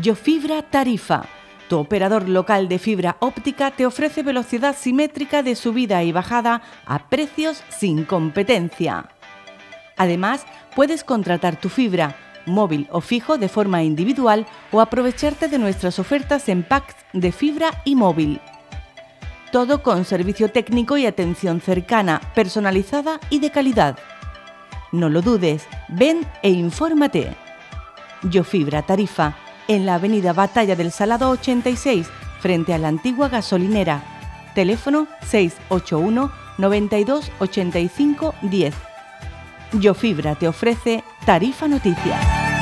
Yofibra Tarifa. Tu operador local de fibra óptica te ofrece velocidad simétrica de subida y bajada a precios sin competencia. Además, puedes contratar tu fibra, móvil o fijo de forma individual o aprovecharte de nuestras ofertas en packs de fibra y móvil. Todo con servicio técnico y atención cercana, personalizada y de calidad. No lo dudes, ven e infórmate. Yofibra Tarifa, en la avenida Batalla del Salado 86, frente a la antigua gasolinera. Teléfono 681 92 85 10. Yofibra te ofrece Tarifa Noticias.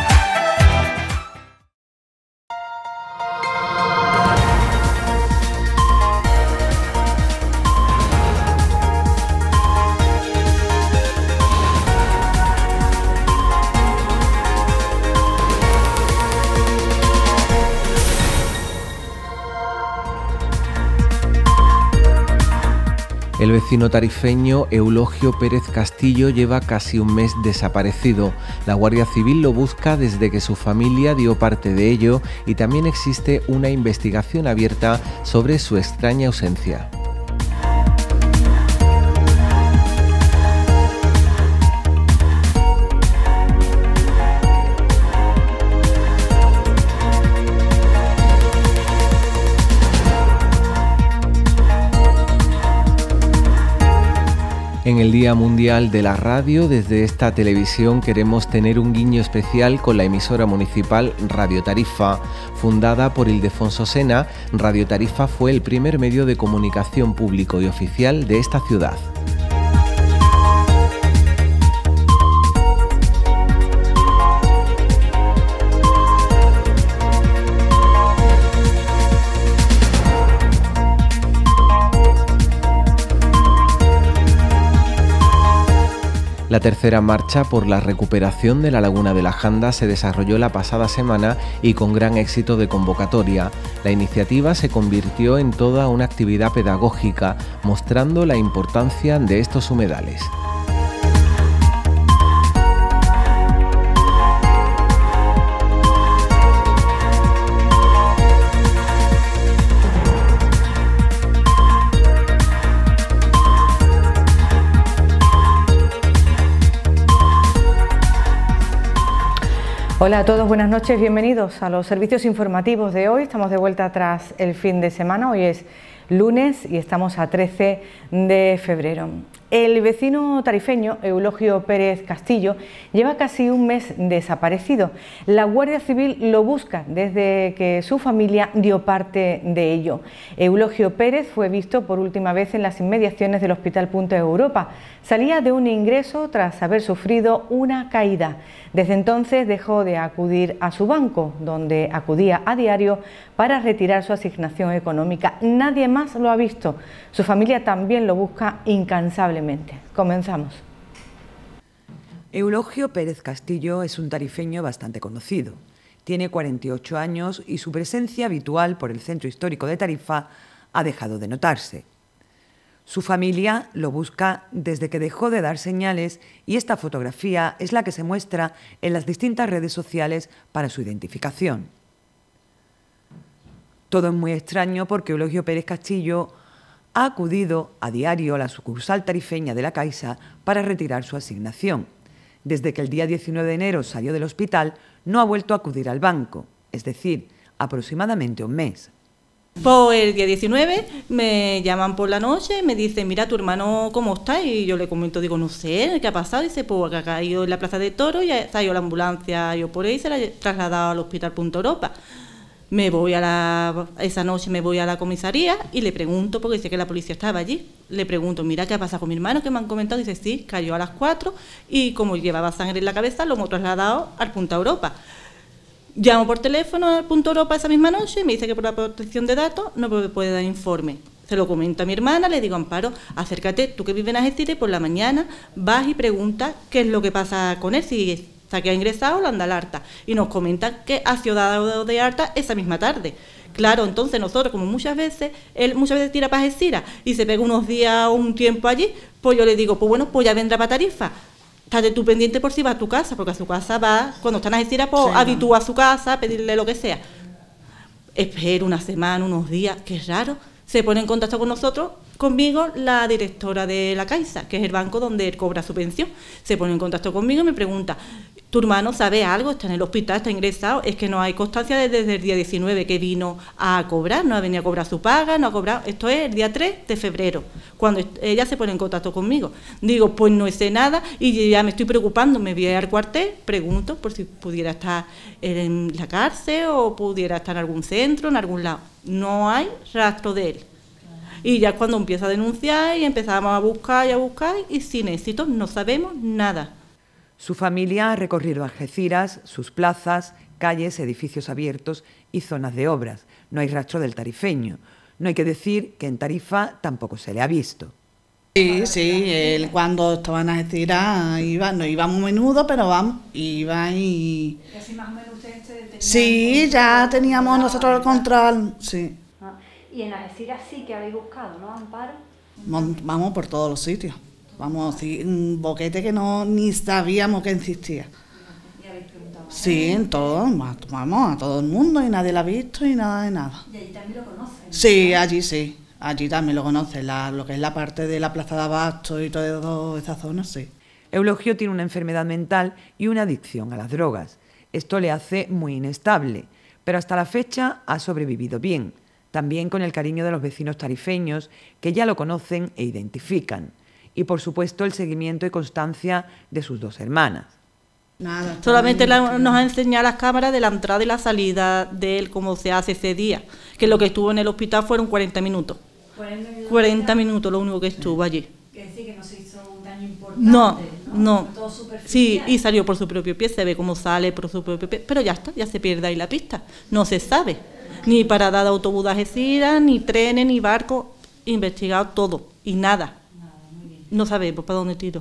El vecino tarifeño Eulogio Pérez Castillo lleva casi un mes desaparecido. La Guardia Civil lo busca desde que su familia dio parte de ello y también existe una investigación abierta sobre su extraña ausencia. En el Día Mundial de la Radio, desde esta televisión queremos tener un guiño especial con la emisora municipal Radio Tarifa. Fundada por Ildefonso Sena, Radio Tarifa fue el primer medio de comunicación público y oficial de esta ciudad. La tercera marcha por la recuperación de la Laguna de la Janda se desarrolló la pasada semana y con gran éxito de convocatoria. La iniciativa se convirtió en toda una actividad pedagógica, mostrando la importancia de estos humedales. Hola a todos, buenas noches, bienvenidos a los servicios informativos de hoy. Estamos de vuelta tras el fin de semana, hoy es lunes y estamos a 13 de febrero. El vecino tarifeño Eulogio Pérez Castillo lleva casi un mes desaparecido. La Guardia Civil lo busca desde que su familia dio parte de ello. Eulogio Pérez fue visto por última vez en las inmediaciones del Hospital Punta Europa. Salía de un ingreso tras haber sufrido una caída. Desde entonces dejó de acudir a su banco, donde acudía a diario para retirar su asignación económica. Nadie más lo ha visto. Su familia también lo busca incansablemente. Comenzamos. Eulogio Pérez Castillo es un tarifeño bastante conocido. Tiene 48 años y su presencia habitual por el centro histórico de Tarifa ha dejado de notarse. Su familia lo busca desde que dejó de dar señales y esta fotografía es la que se muestra en las distintas redes sociales para su identificación. Todo es muy extraño porque Eulogio Pérez Castillo ha acudido a diario a la sucursal tarifeña de la Caixa para retirar su asignación. Desde que el día 19 de enero salió del hospital, no ha vuelto a acudir al banco, es decir, aproximadamente un mes. Pues el día 19 me llaman por la noche, me dicen, mira, tu hermano, ¿cómo está? Y yo le comento, digo, no sé, ¿qué ha pasado? Y dice, pues que ha caído en la Plaza de Toros y ha salido la ambulancia, yo por ahí se la he trasladado al Hospital Punta Europa. Esa noche me voy a la comisaría y le pregunto, porque sé que la policía estaba allí, le pregunto, mira, ¿qué ha pasado con mi hermano? Que me han comentado, dice, sí, cayó a las 4 y como llevaba sangre en la cabeza, lo hemos trasladado al Punta Europa. Llamo por teléfono al Punta Europa esa misma noche y me dice que por la protección de datos no me puede dar informe. Se lo comento a mi hermana, le digo, Amparo, acércate, tú que vives en Algeciras, por la mañana vas y preguntas qué es lo que pasa con él, si está que ha ingresado o lo anda al alta. Y nos comentan que ha sido dado de alta esa misma tarde. Claro, entonces nosotros, como muchas veces, él muchas veces tira para Algeciras y se pega unos días o un tiempo allí, pues yo le digo, pues bueno, pues ya vendrá para Tarifa. Estate tú pendiente por si va a tu casa, porque a su casa va, cuando está en Algeciras, pues sí, habitúa a su casa, a pedirle lo que sea. Espero una semana, unos días, qué raro. Se pone en contacto con nosotros, conmigo, la directora de la Caixa, que es el banco donde él cobra su pensión. Se pone en contacto conmigo y me pregunta, ¿tu hermano sabe algo? ¿Está en el hospital? ¿Está ingresado? Es que no hay constancia desde el día 19 que vino a cobrar, no ha venido a cobrar su paga, no ha cobrado. Esto es el día 3 de febrero, cuando ella se pone en contacto conmigo. Digo, pues no sé nada y ya me estoy preocupando, me voy al cuartel, pregunto por si pudiera estar en la cárcel o pudiera estar en algún centro, en algún lado. No hay rastro de él. Y ya cuando empieza a denunciar y empezamos a buscar y sin éxito, no sabemos nada. Su familia ha recorrido Algeciras, sus plazas, calles, edificios abiertos y zonas de obras. No hay rastro del tarifeño. No hay que decir que en Tarifa tampoco se le ha visto. Sí, él cuando estaba en Algeciras iba, no iba muy menudo, pero vamos, iba y... ¿Casi más o menos ustedes tenían? Sí, ya teníamos nosotros el control, sí. Y en Algeciras sí que habéis buscado, ¿no, Amparo? Vamos por todos los sitios. Vamos, sí, un boquete que ni sabíamos que existía. ¿Y habéis preguntado? Sí, en todo, vamos, a todo el mundo y nadie lo ha visto y nada de nada. ¿Y allí también lo conocen? Sí, allí también lo conocen, lo que es la parte de la Plaza de Abasto y toda esa zona, sí. Eulogio tiene una enfermedad mental y una adicción a las drogas. Esto le hace muy inestable, pero hasta la fecha ha sobrevivido bien, también con el cariño de los vecinos tarifeños que ya lo conocen e identifican. Y por supuesto el seguimiento y constancia de sus dos hermanas. Nada, solamente nos ha enseñado las cámaras de la entrada y la salida de él, cómo se hace ese día, que lo que estuvo en el hospital fueron 40 minutos. 40 minutos lo único que estuvo allí. Que decir que no se hizo un daño importante, no. Todo superficial. Sí, y salió por su propio pie, se ve cómo sale por su propio pie, pero ya está, ya se pierde ahí la pista. No se sabe, ni parada de autobús de Algeciras, ni trenes, ni barcos, investigado todo, y nada. No sabemos para dónde tiro.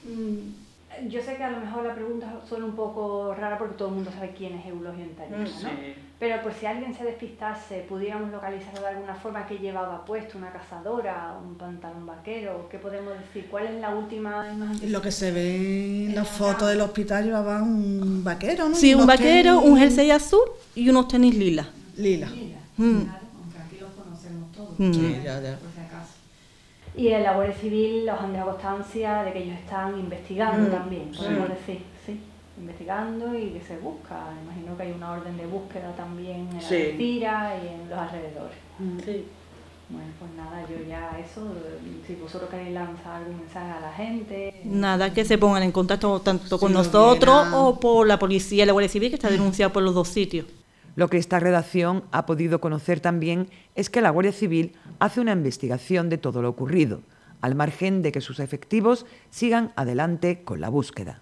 Yo sé que a lo mejor la pregunta suena un poco rara porque todo el mundo sabe quién es Eulogio en Tarifa, ¿no? Sí. Pero por si alguien se despistase, pudiéramos localizarlo de alguna forma, que llevaba puesto una cazadora, un pantalón vaquero, ¿qué podemos decir? ¿Cuál es la última imagen? Lo que se ve en las fotos del hospital llevaba un vaquero, ¿no? Sí, un vaquero, un jersey azul y unos tenis lila. Lila. Claro, aunque aquí los conocemos todos. Sí, ya. Por si acaso. Y en la Guardia Civil los han dejado constancia de que ellos están investigando también, podemos decir, sí, investigando y que se busca. Imagino que hay una orden de búsqueda también en Algeciras y en los alrededores. Sí. Bueno, pues nada, yo ya eso, si vosotros queréis lanzar algún mensaje a la gente. Nada, que se pongan en contacto tanto con nosotros o por la policía y la Guardia Civil, que está denunciada por los dos sitios. Lo que esta redacción ha podido conocer también es que la Guardia Civil hace una investigación de todo lo ocurrido, al margen de que sus efectivos sigan adelante con la búsqueda.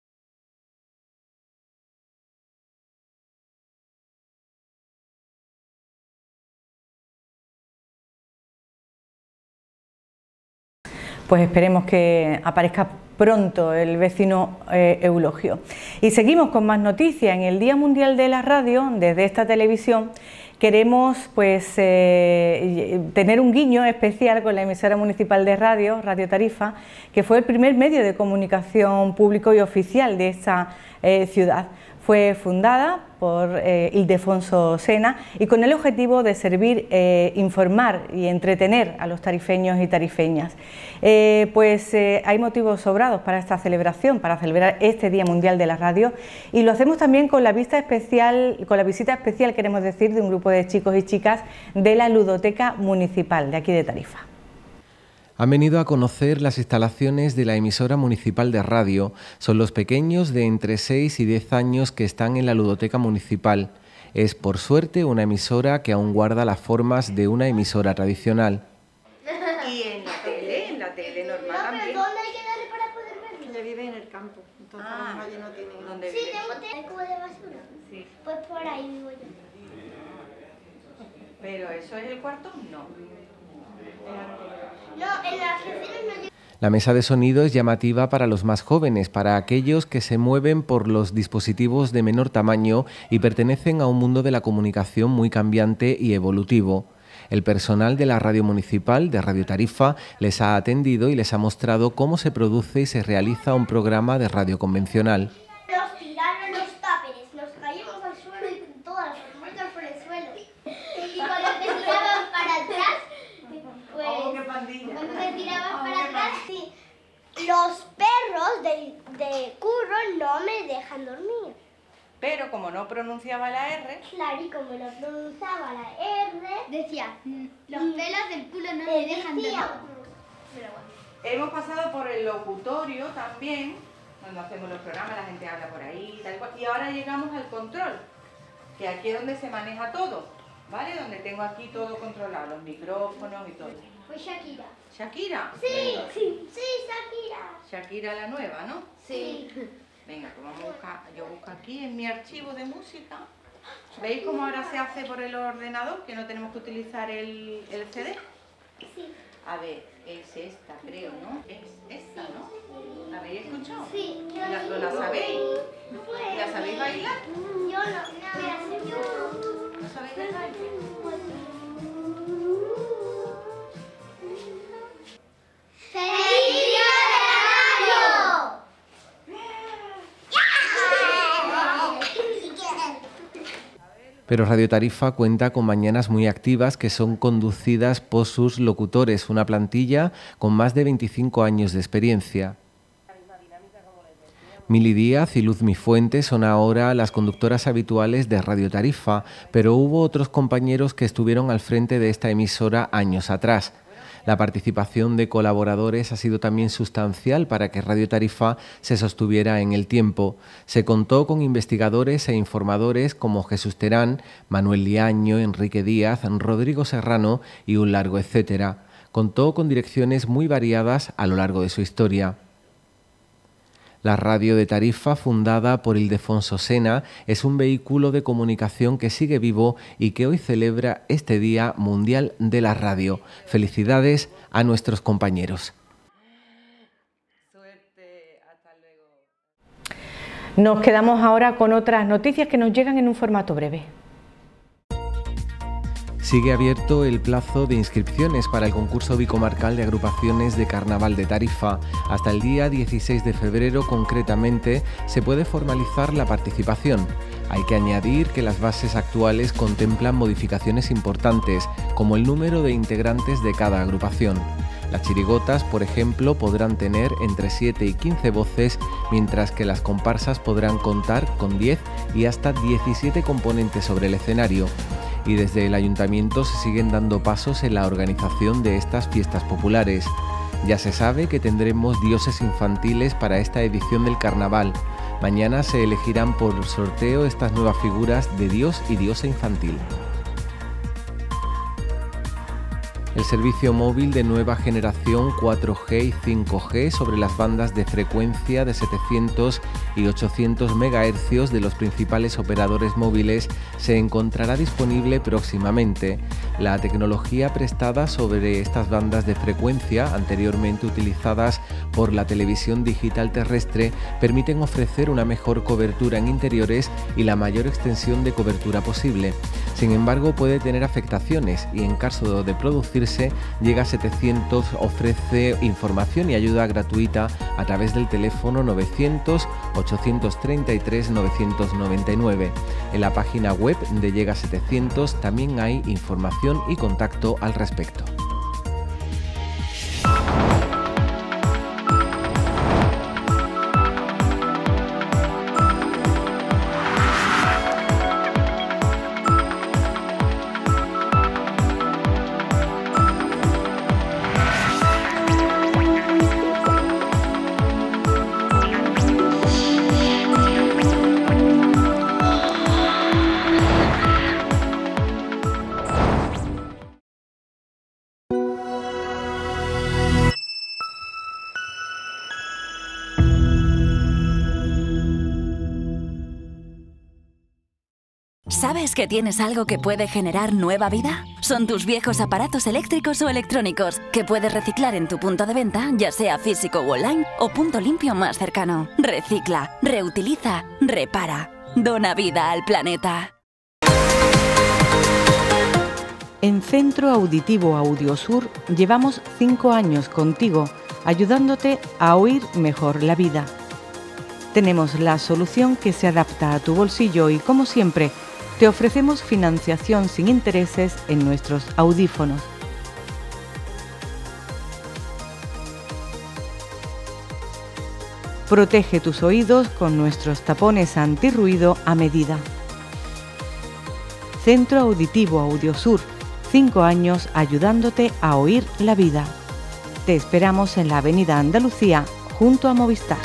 Pues esperemos que aparezca pronto el vecino Eulogio. Y seguimos con más noticias. En el Día Mundial de la Radio, desde esta televisión, queremos pues tener un guiño especial con la emisora municipal de radio, Radio Tarifa, que fue el primer medio de comunicación público y oficial de esta ciudad. Fue fundada por Ildefonso Sena y con el objetivo de servir, informar y entretener a los tarifeños y tarifeñas. Hay motivos sobrados para esta celebración, para celebrar este Día Mundial de la Radio, y lo hacemos también con la visita especial, queremos decir, de un grupo de chicos y chicas de la Ludoteca Municipal de aquí de Tarifa. Han venido a conocer las instalaciones de la emisora municipal de radio. Son los pequeños de entre 6 y 10 años que están en la ludoteca municipal. Es, por suerte, una emisora que aún guarda las formas de una emisora tradicional. Y en la tele normal también. ¿Dónde hay que darle para poder verlo? Ella vive en el campo, entonces allí no tiene dónde Sí, vivir. tengo como de basura. Sí. Pues por ahí vivo yo. Pero eso es el cuarto, no. No, en las oficinas no llego. La mesa de sonido es llamativa para los más jóvenes, para aquellos que se mueven por los dispositivos de menor tamaño y pertenecen a un mundo de la comunicación muy cambiante y evolutivo. El personal de la radio municipal de Radio Tarifa les ha atendido y les ha mostrado cómo se produce y se realiza un programa de radio convencional. Nos tiraron los táperes, nos caímos al suelo y todas las hormigas por el suelo. Pero como no pronunciaba la R... Claro, y como no pronunciaba la R... Decía, los pelos del culo no me dejan de nada. Hemos pasado por el locutorio también, cuando hacemos los programas, la gente habla por ahí, tal cual. Y ahora llegamos al control, que aquí es donde se maneja todo, ¿vale? Donde tengo aquí todo controlado, los micrófonos y todo. Pues Shakira. ¿Shakira? Sí, sí, Shakira. Shakira la nueva, ¿no? Sí. Venga, pues vamos a buscar, yo busco aquí en mi archivo de música. ¿Veis cómo ahora se hace por el ordenador? Que no tenemos que utilizar el CD. Sí. A ver, es esta, creo, ¿no? Es esta, ¿no? ¿La habéis escuchado? Sí. ¿La sabéis? ¿La sabéis bailar? Yo no. ¿No sabéis bailar? ¡Feliz día de la radio! Pero Radio Tarifa cuenta con mañanas muy activas que son conducidas por sus locutores, una plantilla con más de 25 años de experiencia. Mili Díaz y Luzmi Fuentes son ahora las conductoras habituales de Radio Tarifa, pero hubo otros compañeros que estuvieron al frente de esta emisora años atrás. La participación de colaboradores ha sido también sustancial para que Radio Tarifa se sostuviera en el tiempo. Se contó con investigadores e informadores como Jesús Terán, Manuel Liaño, Enrique Díaz, Rodrigo Serrano y un largo etcétera. Contó con direcciones muy variadas a lo largo de su historia. La radio de Tarifa, fundada por Ildefonso Sena, es un vehículo de comunicación que sigue vivo y que hoy celebra este Día Mundial de la Radio. Felicidades a nuestros compañeros. Nos quedamos ahora con otras noticias que nos llegan en un formato breve. Sigue abierto el plazo de inscripciones para el concurso bicomarcal de agrupaciones de Carnaval de Tarifa. Hasta el día 16 de febrero, concretamente, se puede formalizar la participación. Hay que añadir que las bases actuales contemplan modificaciones importantes, como el número de integrantes de cada agrupación. Las chirigotas, por ejemplo, podrán tener entre 7 y 15 voces, mientras que las comparsas podrán contar con 10 y hasta 17 componentes sobre el escenario. Y desde el ayuntamiento se siguen dando pasos en la organización de estas fiestas populares. Ya se sabe que tendremos dioses infantiles para esta edición del carnaval. Mañana se elegirán por sorteo estas nuevas figuras de dios y diosa infantil. El servicio móvil de nueva generación 4G y 5G sobre las bandas de frecuencia de 700 y 800 MHz de los principales operadores móviles se encontrará disponible próximamente. La tecnología prestada sobre estas bandas de frecuencia, anteriormente utilizadas por la televisión digital terrestre, permiten ofrecer una mejor cobertura en interiores y la mayor extensión de cobertura posible. Sin embargo, puede tener afectaciones y en caso de producirse, Llega 700 ofrece información y ayuda gratuita a través del teléfono 900 833 999. En la página web de Llega 700 también hay información y contacto al respecto. ¿Sabes que tienes algo que puede generar nueva vida? Son tus viejos aparatos eléctricos o electrónicos, que puedes reciclar en tu punto de venta, ya sea físico o online, o punto limpio más cercano. Recicla, reutiliza, repara. Dona vida al planeta. En Centro Auditivo Audiosur llevamos 5 años contigo, ayudándote a oír mejor la vida. Tenemos la solución que se adapta a tu bolsillo y, como siempre, te ofrecemos financiación sin intereses en nuestros audífonos. Protege tus oídos con nuestros tapones antirruido a medida. Centro Auditivo Audiosur, 5 años ayudándote a oír la vida. Te esperamos en la Avenida Andalucía, junto a Movistar.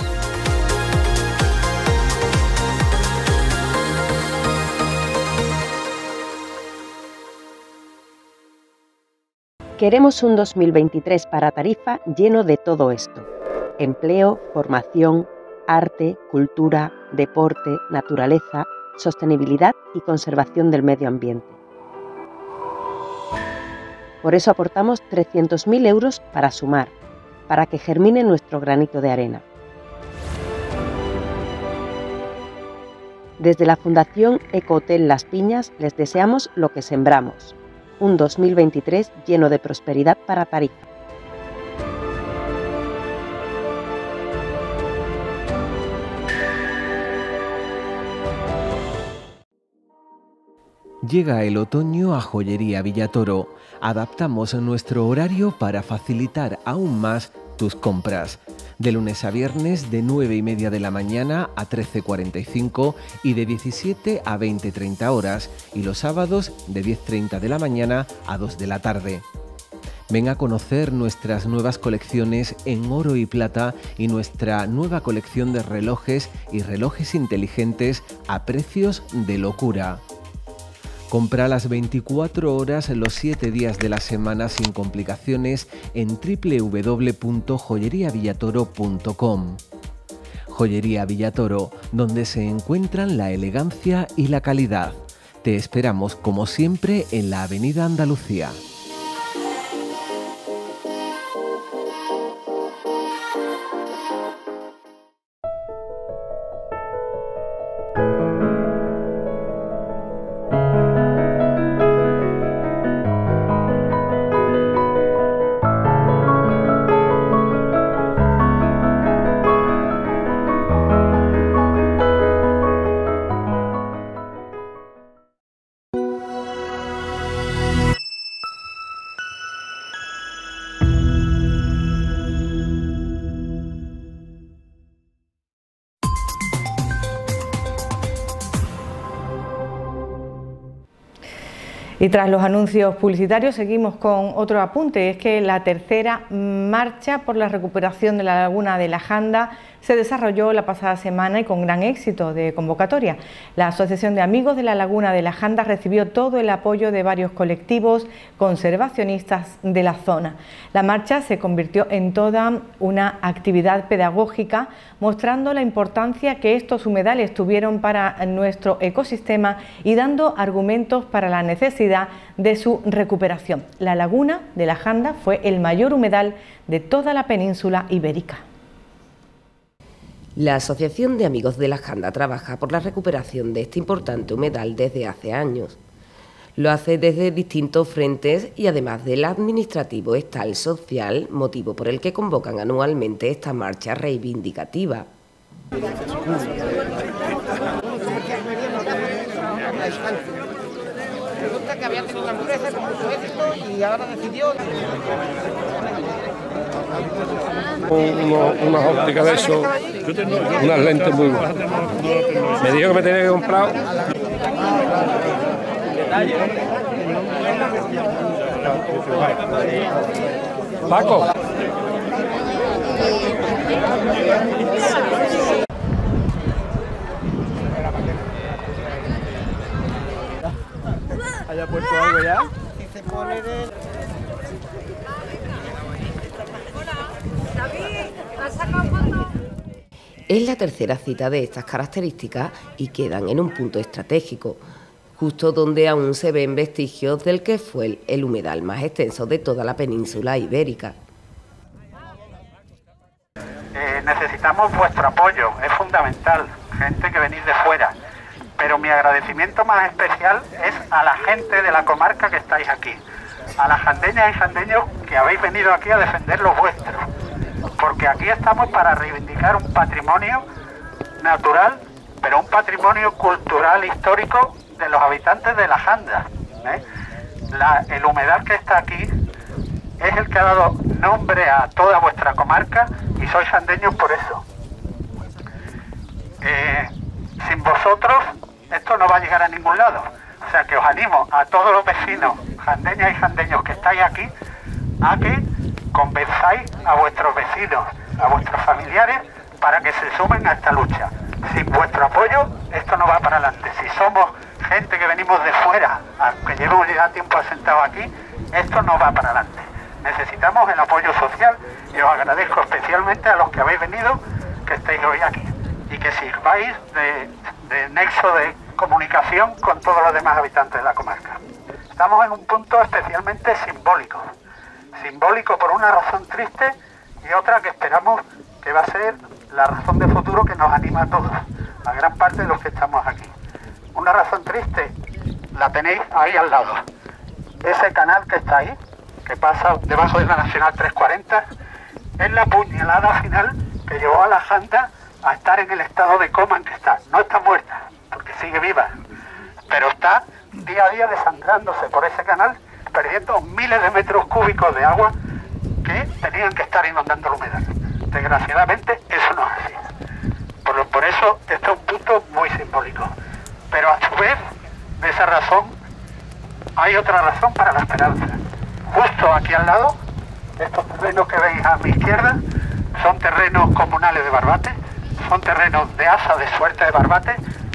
Queremos un 2023 para Tarifa lleno de todo esto: empleo, formación, arte, cultura, deporte, naturaleza, sostenibilidad y conservación del medio ambiente. Por eso aportamos 300.000 euros para sumar, para que germine nuestro granito de arena. Desde la Fundación Ecohotel Las Piñas les deseamos lo que sembramos: un 2023 lleno de prosperidad para Tarifa. Llega el otoño a Joyería Villatoro. Adaptamos nuestro horario para facilitar aún más tus compras. De lunes a viernes de 9:30 de la mañana a 13:45 y de 17 a 20:30 horas, y los sábados de 10:30 de la mañana a 2 de la tarde. Ven a conocer nuestras nuevas colecciones en oro y plata y nuestra nueva colección de relojes y relojes inteligentes a precios de locura. Compra las 24 horas los 7 días de la semana sin complicaciones en www.joyeriavillatoro.com. Joyería Villatoro, donde se encuentran la elegancia y la calidad. Te esperamos como siempre en la Avenida Andalucía. Y tras los anuncios publicitarios seguimos con otro apunte, es que la tercera marcha por la recuperación de la laguna de la Janda se desarrolló la pasada semana y con gran éxito de convocatoria. La Asociación de Amigos de la Laguna de la Janda recibió todo el apoyo de varios colectivos conservacionistas de la zona. La marcha se convirtió en toda una actividad pedagógica, mostrando la importancia que estos humedales tuvieron para nuestro ecosistema y dando argumentos para la necesidad de su recuperación. La laguna de la Janda fue el mayor humedal de toda la península ibérica. La Asociación de Amigos de la Janda trabaja por la recuperación de este importante humedal desde hace años. Lo hace desde distintos frentes y además del administrativo está el social, motivo por el que convocan anualmente esta marcha reivindicativa. Que había tenido una empresa con mucho éxito y ahora decidió unas ópticas de eso, unas lentes muy buenas. Me dijo que me tenía que comprar. Paco. ¿Haya puesto algo ya? Si se pone de... Es la tercera cita de estas características y quedan en un punto estratégico, justo donde aún se ven vestigios del que fue el humedal más extenso de toda la península ibérica. Necesitamos vuestro apoyo, es fundamental, gente que venís de fuera. Pero mi agradecimiento más especial es a la gente de la comarca que estáis aquí, a las jandeñas y jandeños que habéis venido aquí a defender los vuestros, porque aquí estamos para reivindicar un patrimonio natural, pero un patrimonio cultural histórico de los habitantes de la Janda. El humedal que está aquí es el que ha dado nombre a toda vuestra comarca y sois jandeños por eso. Sin vosotros esto no va a llegar a ningún lado. O sea que os animo a todos los vecinos, jandeñas y jandeños que estáis aquí, a que convenzáis a vuestros vecinos, a vuestros familiares, para que se sumen a esta lucha. Sin vuestro apoyo esto no va para adelante. Si somos gente que venimos de fuera, aunque llevemos ya tiempo asentados aquí, esto no va para adelante. Necesitamos el apoyo social y os agradezco especialmente a los que habéis venido, que estéis hoy aquí y que sirváis de nexo de comunicación con todos los demás habitantes de la comarca. Estamos en un punto especialmente simbólico. Simbólico por una razón triste y otra que esperamos que va a ser la razón de futuro que nos anima a todos, a gran parte de los que estamos aquí. Una razón triste la tenéis ahí al lado. Ese canal que está ahí, que pasa debajo de la Nacional 340, es la puñalada final que llevó a la Janda a estar en el estado de coma en que está. No está muerta, porque sigue viva, pero está día a día desangrándose por ese canal, perdiendo miles de metros cúbicos de agua que tenían que estar inundando la humedal. Desgraciadamente eso no es así. Por eso este es un punto muy simbólico. Pero a su vez, de esa razón, hay otra razón para la esperanza. Justo aquí al lado, estos terrenos que veis a mi izquierda, son terrenos comunales de Barbate, son terrenos de ASA de Suerte de Barbate,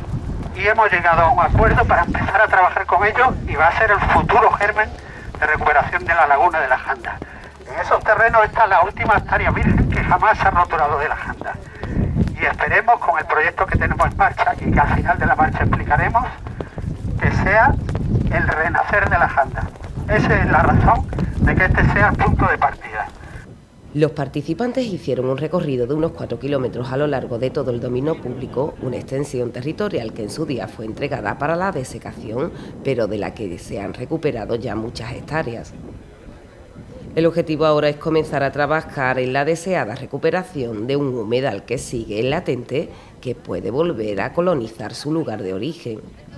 y hemos llegado a un acuerdo para empezar a trabajar con ellos y va a ser el futuro germen de recuperación de la laguna de la Janda. En esos terrenos está la última hectárea virgen que jamás se ha roturado de la Janda. Y esperemos, con el proyecto que tenemos en marcha y que al final de la marcha explicaremos, que sea el renacer de la Janda. Esa es la razón de que este sea el punto de partida. Los participantes hicieron un recorrido de unos 4 kilómetros a lo largo de todo el dominio público, una extensión territorial que en su día fue entregada para la desecación, pero de la que se han recuperado ya muchas hectáreas. El objetivo ahora es comenzar a trabajar en la deseada recuperación de un humedal que sigue latente, que puede volver a colonizar su lugar de origen.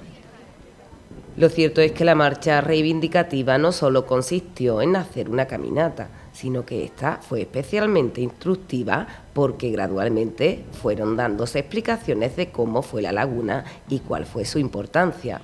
Lo cierto es que la marcha reivindicativa no solo consistió en hacer una caminata, sino que esta fue especialmente instructiva porque gradualmente fueron dándose explicaciones de cómo fue la laguna y cuál fue su importancia.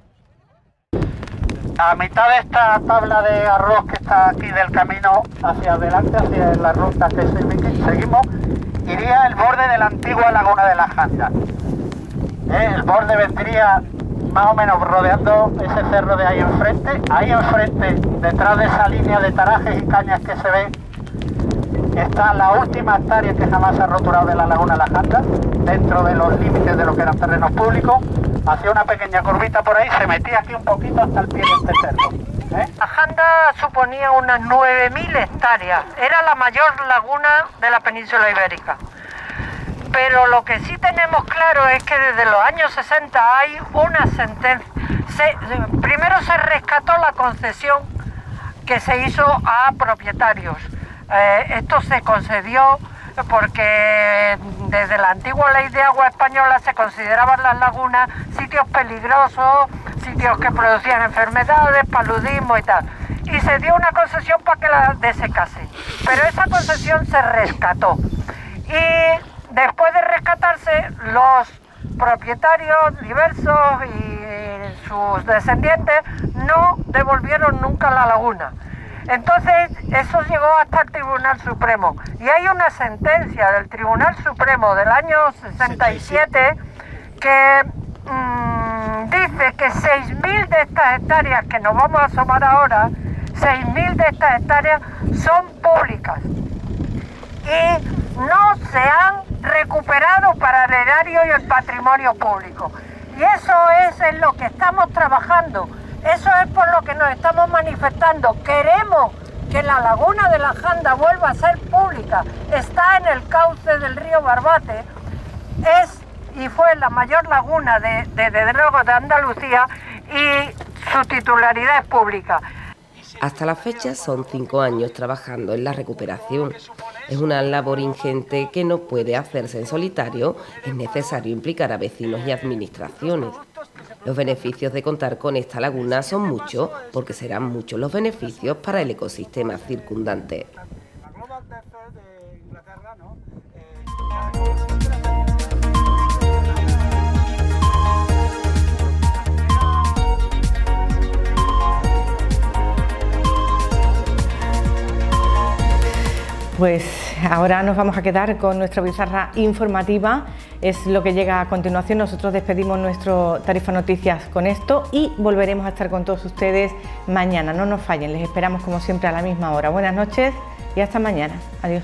A mitad de esta tabla de arroz que está aquí del camino hacia adelante, hacia la ruta que seguimos, iría el borde de la antigua laguna de la Janda. El borde vendría más o menos rodeando ese cerro de ahí enfrente. Ahí enfrente, detrás de esa línea de tarajes y cañas que se ve, está la última hectárea que jamás se ha roturado de la laguna de la Janda, dentro de los límites de lo que eran terrenos públicos. Hacía una pequeña curvita por ahí, se metía aquí un poquito hasta el pie de este cerro. La Janda suponía unas 9.000 hectáreas, era la mayor laguna de la península ibérica. Pero lo que sí tenemos claro es que desde los años 60 hay una sentencia. Primero se rescató la concesión que se hizo a propietarios. Esto se concedió porque desde la antigua ley de agua española se consideraban las lagunas sitios peligrosos, sitios que producían enfermedades, paludismo y tal. Y se dio una concesión para que la desecase. Pero esa concesión se rescató. Y después de rescatarse, los propietarios diversos y sus descendientes no devolvieron nunca la laguna. Entonces eso llegó hasta el Tribunal Supremo y hay una sentencia del Tribunal Supremo del año 67 que dice que 6.000 de estas hectáreas que nos vamos a asomar ahora, 6.000 de estas hectáreas son públicas y no se han recuperado para el erario y el patrimonio público. Y eso es en lo que estamos trabajando. Eso es por lo que nos estamos manifestando. Queremos que la laguna de la Janda vuelva a ser pública. Está en el cauce del río Barbate. Es y fue la mayor laguna de Andalucía y su titularidad es pública. Hasta la fecha son 5 años trabajando en la recuperación. Es una labor ingente que no puede hacerse en solitario. Es necesario implicar a vecinos y administraciones. Los beneficios de contar con esta laguna son muchos, porque serán muchos los beneficios para el ecosistema circundante. Pues ahora nos vamos a quedar con nuestra pizarra informativa, es lo que llega a continuación. Nosotros despedimos nuestro Tarifa Noticias con esto y volveremos a estar con todos ustedes mañana. No nos fallen, les esperamos como siempre a la misma hora. Buenas noches y hasta mañana. Adiós.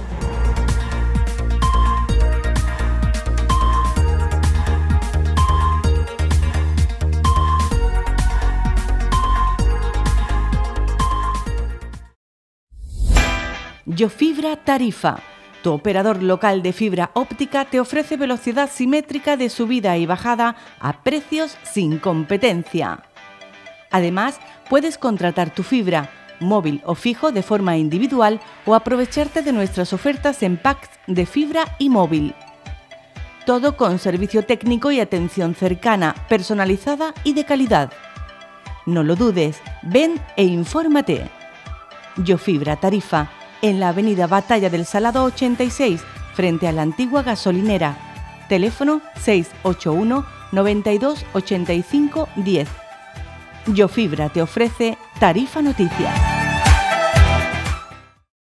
Yofibra Tarifa, tu operador local de fibra óptica, te ofrece velocidad simétrica de subida y bajada a precios sin competencia. Además, puedes contratar tu fibra, móvil o fijo de forma individual o aprovecharte de nuestras ofertas en packs de fibra y móvil. Todo con servicio técnico y atención cercana, personalizada y de calidad. No lo dudes, ven e infórmate. Yofibra Tarifa, en la avenida Batalla del Salado 86, frente a la antigua gasolinera. Teléfono 681 92 85 10. Yofibra te ofrece Tarifa Noticias.